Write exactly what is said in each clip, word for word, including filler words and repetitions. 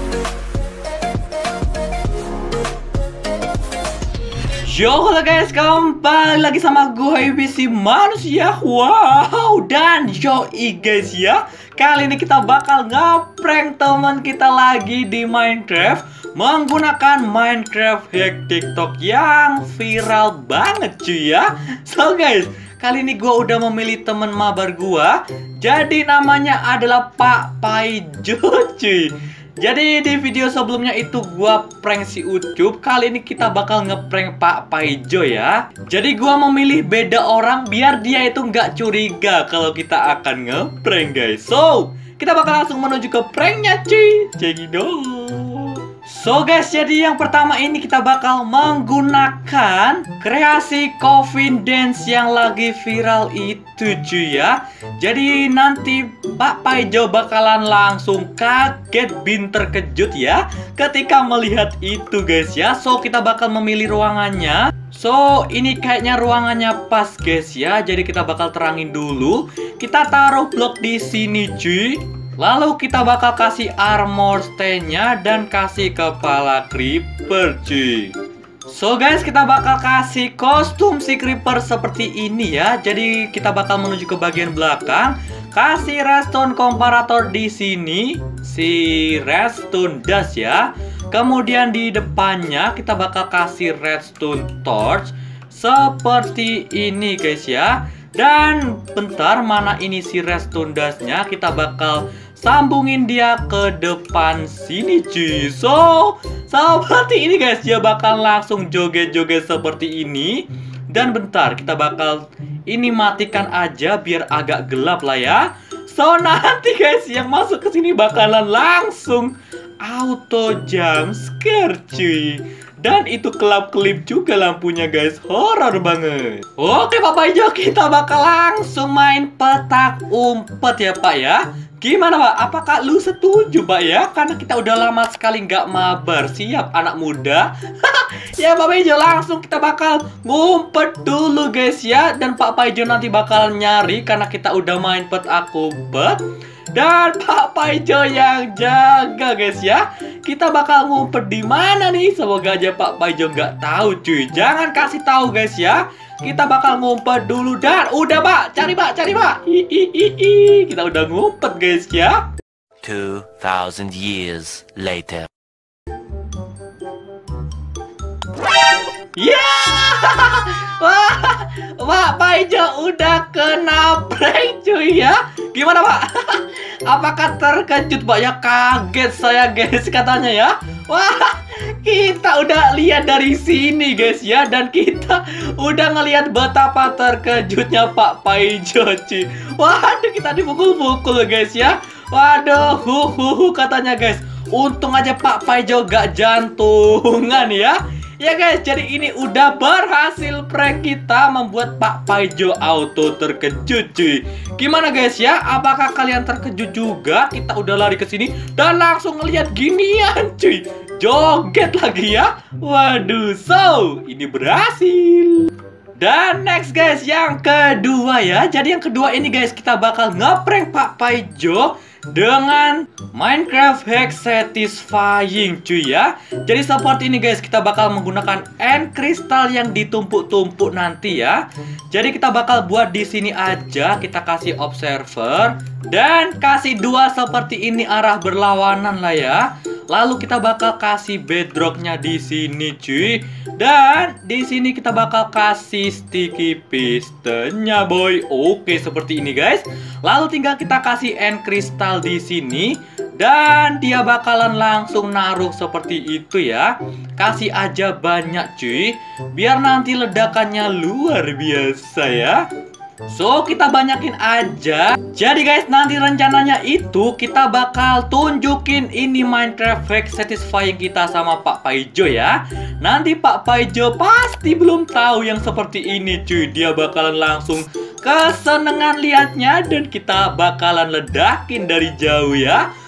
Yo, halo guys, kembali lagi sama gue B C Manusia. Wow, dan yoi guys ya, kali ini kita bakal ngeprank teman kita lagi di Minecraft menggunakan Minecraft hack TikTok yang viral banget cuy ya. So guys, kali ini gue udah memilih teman mabar gue, jadi namanya adalah Pak Paijo cuy. Jadi di video sebelumnya itu gua prank si Ucup. Kali ini kita bakal ngeprank Pak Paijo ya. Jadi gua memilih beda orang biar dia itu nggak curiga kalau kita akan ngeprank guys. So, kita bakal langsung menuju ke pranknya cuy. Cekidot. So guys, jadi yang pertama ini kita bakal menggunakan kreasi Coffin Dance yang lagi viral itu cuy ya. Jadi nanti Pak Paijo bakalan langsung kaget bin terkejut ya ketika melihat itu guys ya. So kita bakal memilih ruangannya. So ini kayaknya ruangannya pas guys ya. Jadi kita bakal terangin dulu. Kita taruh blok di sini cuy. Lalu kita bakal kasih armor stand-nya dan kasih kepala creeper cuy. So guys, kita bakal kasih kostum si creeper seperti ini ya. Jadi kita bakal menuju ke bagian belakang. Kasih redstone comparator di sini, si redstone dust ya. Kemudian di depannya kita bakal kasih redstone torch seperti ini guys ya. Dan bentar, mana ini si redstone dust-nya? Kita bakal sambungin dia ke depan sini cuy. So seperti ini guys, dia bakal langsung joget-joget seperti ini. Dan bentar, kita bakal ini matikan aja biar agak gelap lah ya. So nanti guys, yang masuk ke sini bakalan langsung auto jump scare cuy. Dan itu kelap-kelip juga lampunya guys, horor banget. Oke Pak Paijo, kita bakal langsung main petak umpet ya Pak ya. Gimana Pak? Apakah lu setuju Pak ya? Karena kita udah lama sekali nggak mabar. Siap anak muda? Ya Pak Paijo, langsung kita bakal ngumpet dulu guys ya. Dan Pak Paijo nanti bakal nyari karena kita udah main petak umpet. Dan Pak Paijo yang jaga guys ya. Kita bakal ngumpet di mana nih? Semoga aja Pak Paijo nggak tahu cuy. Jangan kasih tahu guys ya. Kita bakal ngumpet dulu dan udah Pak, cari Pak, cari Pak. Hi, hi, hi, hi. Kita udah ngumpet guys ya. two thousand years later. Ya, wah, Pak Paijo udah kena prank cuy ya. Gimana Pak? Apakah terkejut Pak ya? Kaget saya guys katanya ya. Wah, kita udah lihat dari sini guys ya. Dan kita udah ngelihat betapa terkejutnya Pak Paijo cuy. Waduh, kita dipukul-pukul guys ya. Waduh, hu hu hu katanya guys. Untung aja Pak Paijo gak jantungan ya. Ya guys, jadi ini udah berhasil prank kita membuat Pak Paijo auto terkejut cuy. Gimana guys ya? Apakah kalian terkejut juga? Kita udah lari ke sini dan langsung ngelihat ginian cuy. Joget lagi ya. Waduh, so ini berhasil. Dan next guys, yang kedua ya. Jadi yang kedua ini guys, kita bakal ngeprank Pak Paijo dengan Minecraft hack satisfying cuy ya. Jadi seperti ini guys, kita bakal menggunakan end crystal yang ditumpuk-tumpuk nanti ya. Jadi kita bakal buat di sini aja. Kita kasih observer dan kasih dua seperti ini arah berlawanan lah ya. Lalu kita bakal kasih bedrocknya di sini cuy. Dan di sini kita bakal kasih sticky pistonnya boy. Oke, seperti ini guys. Lalu tinggal kita kasih end crystal di sini. Dan dia bakalan langsung naruh seperti itu ya. Kasih aja banyak cuy, biar nanti ledakannya luar biasa ya. So kita banyakin aja. Jadi guys, nanti rencananya itu kita bakal tunjukin ini Minecraft hack satisfying kita sama Pak Paijo ya. Nanti Pak Paijo pasti belum tahu yang seperti ini cuy. Dia bakalan langsung kesenengan liatnya dan kita bakalan ledakin dari jauh ya.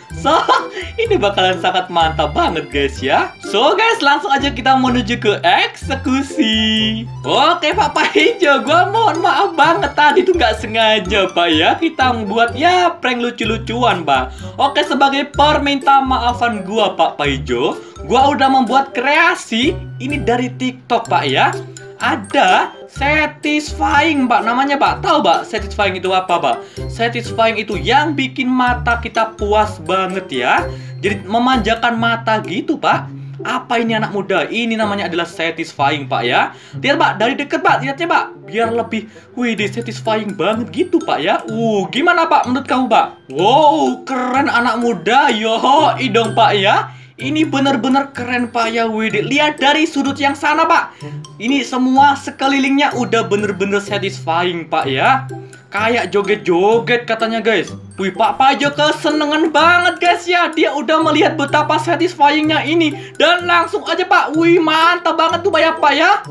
So, ini bakalan sangat mantap banget guys ya. So guys, langsung aja kita menuju ke eksekusi. Oke Pak Paijo, gua mohon maaf banget tadi tuh nggak sengaja Pak ya. Kita membuat ya prank lucu-lucuan Pak. Oke, sebagai permintaan maafan gua Pak Paijo, gua udah membuat kreasi ini dari TikTok Pak ya. Ada satisfying Pak namanya Pak. Tahu Pak satisfying itu apa Pak? Satisfying itu yang bikin mata kita puas banget ya. Jadi memanjakan mata gitu Pak. Apa ini anak muda? Ini namanya adalah satisfying Pak ya. Lihat Pak dari deket Pak, lihatnya Pak. Biar lebih wih satisfying banget gitu Pak ya. Uh, gimana Pak menurut kamu Pak? Wow, keren anak muda. Yo, idong Pak ya. Ini bener-bener keren Pak ya Widih. Lihat dari sudut yang sana Pak. Ini semua sekelilingnya udah bener-bener satisfying Pak ya. Kayak joget-joget katanya guys. Wih, Pak Paijo kesenengan banget guys ya. Dia udah melihat betapa satisfyingnya ini. Dan langsung aja Pak. Wih, mantap banget tuh Pak ya Pak ya.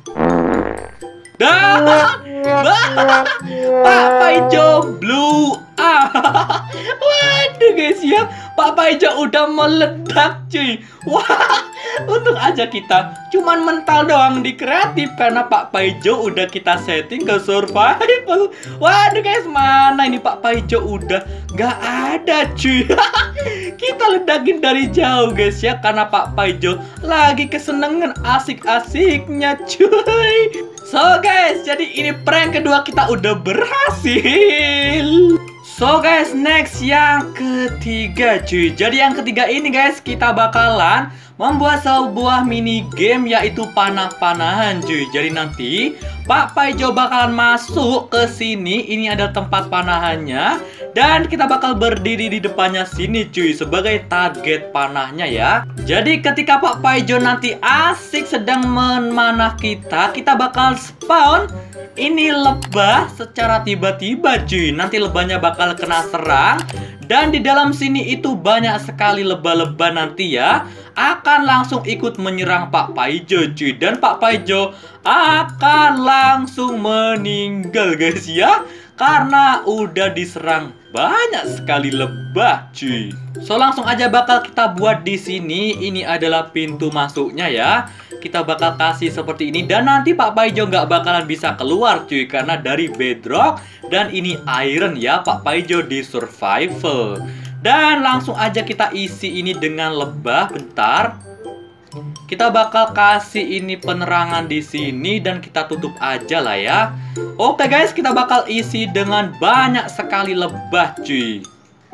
Dah, Pak Paijo blue. Ah, waduh guys ya, Pak Paijo udah meledak cuy. Wah, untung aja kita cuman mental doang di kreatif karena Pak Paijo udah kita setting ke survival. Waduh guys, mana ini Pak Paijo udah nggak ada cuy. Kita ledakin dari jauh guys ya karena Pak Paijo lagi kesenengan asik-asiknya cuy. So guys, jadi ini prank kedua kita udah berhasil. So guys, next yang ketiga cuy. Jadi yang ketiga ini guys, kita bakalan membuat sebuah mini game yaitu panah-panahan cuy. Jadi nanti Pak Paijo bakalan masuk ke sini. Ini ada tempat panahannya. Dan kita bakal berdiri di depannya sini cuy sebagai target panahnya ya. Jadi ketika Pak Paijo nanti asik sedang memanah kita, kita bakal spawn ini lebah secara tiba-tiba cuy. Nanti lebahnya bakal kena serang. Dan di dalam sini itu banyak sekali lebah-lebah nanti ya akan langsung ikut menyerang Pak Paijo cuy. Dan Pak Paijo akan langsung meninggal guys ya, karena udah diserang banyak sekali lebah cuy. So langsung aja bakal kita buat di sini. Ini adalah pintu masuknya ya. Kita bakal kasih seperti ini. Dan nanti Pak Paijo nggak bakalan bisa keluar cuy, karena dari bedrock dan ini iron ya Pak Paijo di survival. Dan langsung aja kita isi ini dengan lebah. Bentar, kita bakal kasih ini penerangan di sini dan kita tutup aja lah ya. Oke guys, kita bakal isi dengan banyak sekali lebah cuy.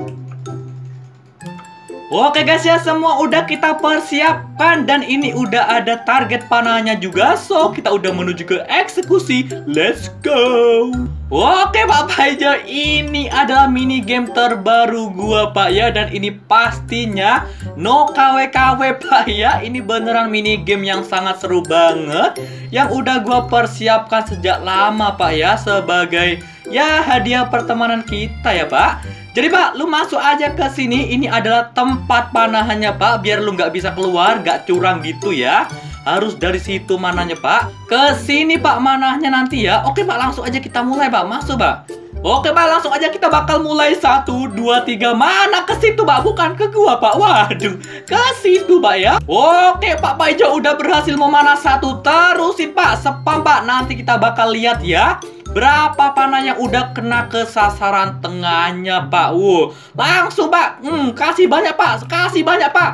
Oke guys ya, semua udah kita persiapkan dan ini udah ada target panahnya juga. So kita udah menuju ke eksekusi. Let's go. Oke Pak Paijo, ini adalah mini game terbaru gua Pak ya. Dan ini pastinya no K W K W Pak ya. Ini beneran mini game yang sangat seru banget, yang udah gua persiapkan sejak lama Pak ya, sebagai ya hadiah pertemanan kita ya Pak. Jadi Pak, lu masuk aja ke sini. Ini adalah tempat panahannya Pak, biar lu nggak bisa keluar, nggak curang gitu ya. Harus dari situ manahnya Pak. Ke sini Pak manahnya nanti ya. Oke Pak, langsung aja kita mulai Pak. Masuk Pak. Oke Pak, langsung aja kita bakal mulai. Satu, dua, tiga. Mana ke situ Pak? Bukan ke gua Pak. Waduh, ke situ Pak ya. Oke Pak Paijo udah berhasil memanah satu. Terusin Pak, spam Pak. Nanti kita bakal lihat ya berapa panah yang udah kena ke sasaran tengahnya Pak. Wow, langsung Pak. Hmm, kasih banyak Pak. Kasih banyak Pak.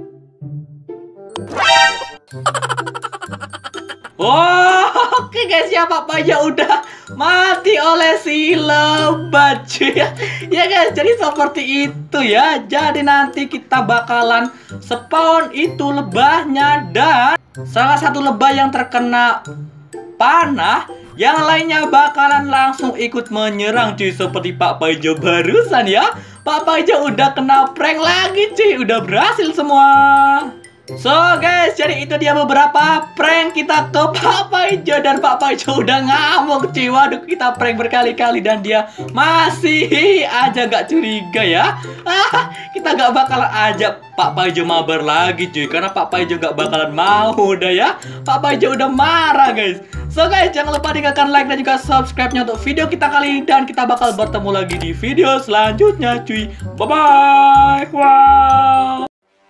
Oh, oke guys ya, Pak Paijo udah mati oleh si lebah cuy ya. Ya guys, jadi seperti itu ya. Jadi nanti kita bakalan spawn itu lebahnya. Dan salah satu lebah yang terkena panah, yang lainnya bakalan langsung ikut menyerang cuy. Seperti Pak Paijo barusan ya. Pak Paijo udah kena prank lagi cuy. Udah berhasil semua. So guys, jadi itu dia beberapa prank kita ke Pak Paijo. Dan Pak Paijo udah ngamuk cuy. Waduh, kita prank berkali-kali dan dia masih aja gak curiga ya. Ah, kita gak bakalan ajak Pak Paijo mabar lagi cuy, karena Pak Paijo gak bakalan mau udah ya. Pak Paijo udah marah guys. So guys, jangan lupa tinggalkan like dan juga subscribe-nya untuk video kita kali ini. Dan kita bakal bertemu lagi di video selanjutnya cuy. Bye-bye. Wow.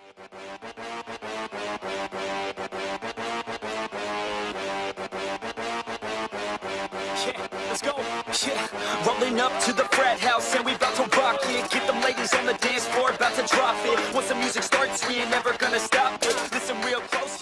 Rolling up to the frat house and we about to rock it. Get them ladies on the dance floor, about to drop it. Once the music starts, we ain't never gonna stop it. Listen real close.